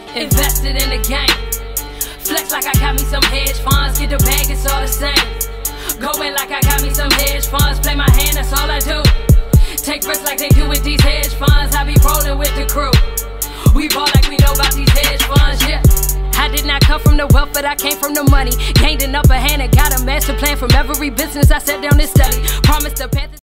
invested in the game. Flex like I got me some hedge funds, get the bag, it's all the same. Go in like I got me some hedge funds, play my hand, that's all I do. Take risks like they do with these hedge funds, I be rolling with the crew. We ball like we know about these hedge funds, yeah. I did not come from the wealth, but I came from the money. Gained an upper hand and got a master plan from every business I sat down and studied. Promised the path.